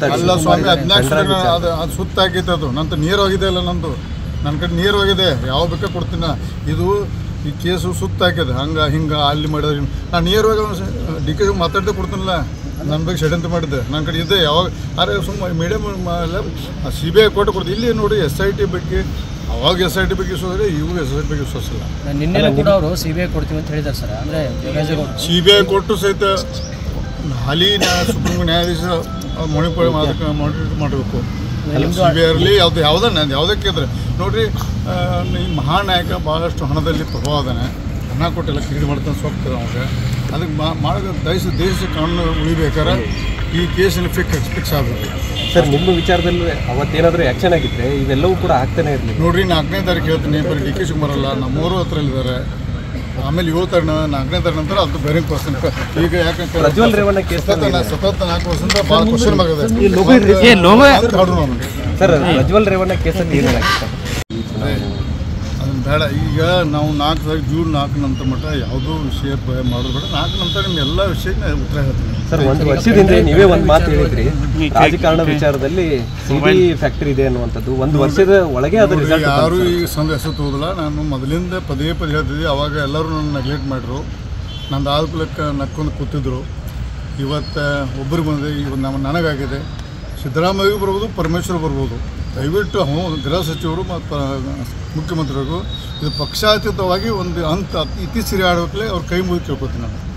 ಅಲ್ಲ ಸ್ವಾಮಿ 14 ಅದು ಸುತ್ತಾಕೈತೆ ಅದು ನಂತರ ನೀರು ಹೋಗಿದೆ ಅಲ್ಲ ನಂದು ನನ್ನ ಕಡೆ ನೀರು ಹೋಗಿದೆ ಯಾವ ಬೇಕಾ ಕೊಡ್ತೀನಿ ಇದು ಈ ಕೇಸು ಸುತ್ತಾಕಿದೆ ಹಿಂಗೆ ಅಲ್ಲಿ ಮಾಡಿದ್ರೆ ನಾನು ನೇರವಾಗಿ ಡಿ ಕೆ ಮಾತಾಡ್ದೆ ಕೊಡ್ತೀನಲ್ಲ ನನ್ನ ಬಗ್ಗೆ ಷಡ್ಯಂತ್ರ ಮಾಡಿದ್ದೆ ನನ್ನ ಕಡೆ ಇದೆ ಯಾವಾಗ ಅರೆ ಸುಮ್ಮನೆ ಮೀಡಿಯಮ್ CBI ಕೋರ್ಟ್ ಕೊಡ್ತೀವಿ ಇಲ್ಲಿ ನೋಡಿ SIT ಬಗ್ಗೆ ಅವಾಗ SIT ಬಗ್ಗೆ ವಿಶ್ವಾಸ ಇವಾಗ SIT ಬಗ್ಗೆ ವಿಶ್ವಾಸ ಇಲ್ಲ ನಿನ್ನೆ ಕೂಡ ಅವರು CBI ಕೊಡ್ತೀವಿ ಅಂತ ಹೇಳಿದ್ದಾರೆ ಸರ್ ಅಂದರೆ CBI ಕೊಟ್ಟು ಸಹಿತ ಹಾಲಿ ಸುಪ್ರೀಂ ನ್ಯಾಯಾಧೀಶ ಮಾನಿಟರ್ ಮಾಡಬೇಕು CBI ಇರಲಿ ಯಾವುದಕ್ಕೆ ಇದ್ರೆ ನೋಡಿರಿ ಈ ಮಹಾನಾಯಕ ಭಾಳಷ್ಟು ಹಣದಲ್ಲಿ ಪ್ರಭಾವ ಅದಾನೆ ಹಣ ಕೊಟ್ಟೆಲ್ಲ ಖರೀದಿ ಮಾಡ್ತಾನೆ ಸೊಪ್ತದೆ ಅವಾಗ ಅದಕ್ಕೆ ಮಾಡೋ ದೇಶ ಕಾನೂನು ಉಳಿಬೇಕಾದ್ರೆ ಈ ಕೇಸಲ್ಲಿ ಫಿಕ್ಸ್ ಆಗಬೇಕು ಸರ್. ನಿಮ್ಮ ವಿಚಾರದಲ್ಲಿ ಅವತ್ತೇನಾದರೂ ಆ್ಯಕ್ಷನ್ ಆಗಿದ್ದರೆ ಇವೆಲ್ಲವೂ ಕೂಡ ಆಗ್ತಾನೆ ಇರಲಿ. ನೋಡಿರಿ 4ನೇ ತಾರೀಕು ಹೇಳ್ತೀನಿ ಬರೀ ಡಿ ಕೆ ಶಿವಕುಮಾರ್ ಅಲ್ಲ ನಮ್ಮೂರು ಹತ್ರಲ್ಲಿದ್ದಾರೆ ಆಮೇಲೆ 7 ತಾರೀಕು 4ನೇ ತಾರೀಕು ನಂತರ ಅದು ಬೇರೆ ಪರ್ಸನ್ ಈಗ ಯಾಕಂದ್ರೆ ಪ್ರಜ್ವಲ್ ರೇವಣ್ಣ ಕೇಸ್ ಸತತ 4 ವರ್ಷದಿಂದ ಭಾಳ ಕ್ವಶನ್ ಆಗಿದೆ ಸರ್. ಪ್ರಜ್ವಲ್ ರೇವಣ್ಣ ಕೇಸಲ್ಲಿ ಏನಾಗಿತ್ತು ಅದನ್ನು ಬೇಡ ಈಗ ನಾವು 4 ತಾರೀಕು ಜೂನ್ 4 ನಂತರ ಮಟ್ಟ ಯಾವುದೋ ವಿಷಯ ಮಾಡೋದು ಬೇಡ 4 ನಂತರ ನಿಮ್ಮ ಎಲ್ಲ ವಿಷಯಕ್ಕೆ ಉತ್ತರ ಹೇಳ್ತೀನಿ ಸರ್. 1 ವರ್ಷದಿಂದ ನೀವೇ ಒಂದು ಮಾತು ಹೇಳಿದ್ರಿ ರಾಜಕಾರಣ ವಿಚಾರದಲ್ಲಿ CD ಫ್ಯಾಕ್ಟರಿ ಇದೆ ಅನ್ನುವಂಥದ್ದು 1 ವರ್ಷದ ಒಳಗೆ ಅದು ರಿಸಲ್ಟ್ ಯಾರು ಈಗ ಸಂದೇಶ ಹೋಗೋದಿಲ್ಲ ನಾನು ಮೊದಲಿಂದ ಪದೇ ಹೇಳ್ತಿದ್ದೆ ಅವಾಗ ಎಲ್ಲರೂ ನನ್ನ ನೆಗ್ಲೆಕ್ಟ್ ಮಾಡಿದ್ರು ನಂದು ಆದ್ಕೂಲಕ್ಕೆ ನಕ್ಕೊಂಡು ಕೂತಿದ್ರು ಇವತ್ತು ಒಬ್ಬರು ಬಂದಿದೆ ಇವತ್ತು ನನಗಾಗಿದೆ ಸಿದ್ದರಾಮಯ್ಯಗೂ ಬರ್ಬೋದು ಪರಮೇಶ್ವರ್ ಬರ್ಬೋದು ದಯವಿಟ್ಟು ಗೃಹ ಸಚಿವರು ಮತ್ತು ಮುಖ್ಯಮಂತ್ರಿಗಳಿಗೂ ಇದು ಪಕ್ಷಾತೀತವಾಗಿ ಒಂದು ಇತ್ತೀಚೆಗೆ ಆಡೋಕ್ಲೆ ಅವ್ರ ಕೈ ಮುಗಿದು ಕೇಳ್ಕೊತೀನಿ ನಾನು.